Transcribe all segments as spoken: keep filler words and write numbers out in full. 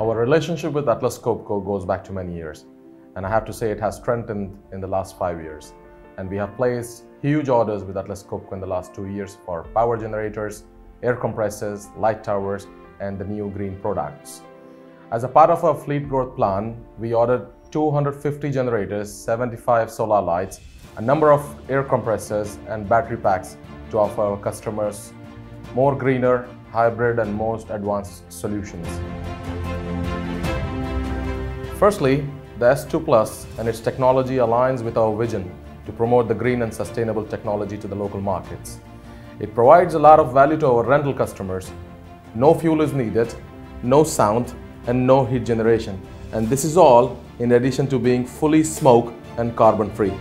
Our relationship with Atlas Copco goes back to many years, and I have to say it has strengthened in the last five years. And we have placed huge orders with Atlas Copco in the last two years for power generators, air compressors, light towers, and the new green products. As a part of our fleet growth plan, we ordered two hundred fifty generators, seventy-five solar lights, a number of air compressors and battery packs to offer our customers more greener, hybrid and most advanced solutions. Firstly, the S two Plus and its technology aligns with our vision to promote the green and sustainable technology to the local markets. It provides a lot of value to our rental customers. No fuel is needed, no sound, and no heat generation. And this is all in addition to being fully smoke and carbon free.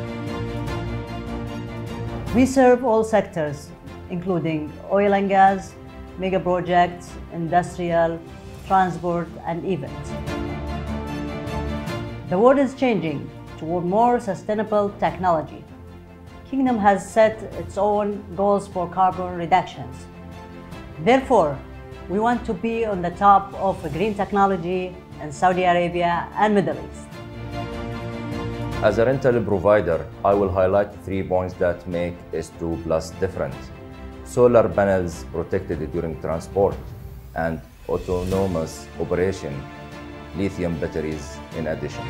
We serve all sectors, including oil and gas, mega projects, industrial, transport, and events. The world is changing toward more sustainable technology. Kingdom has set its own goals for carbon reductions. Therefore, we want to be on the top of green technology in Saudi Arabia and Middle East. As a rental provider, I will highlight three points that make S two Plus different. Solar panels protected during transport and autonomous operation, lithium batteries in addition.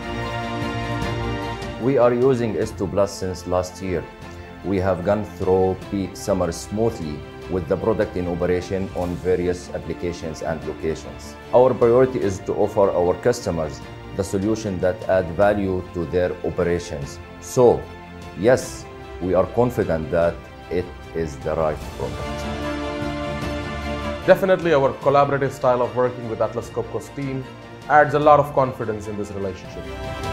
We are using S two Plus since last year. We have gone through peak summer smoothly with the product in operation on various applications and locations. Our priority is to offer our customers the solution that add value to their operations. So, yes, we are confident that it is the right product. Definitely our collaborative style of working with Atlas Copco's team adds a lot of confidence in this relationship.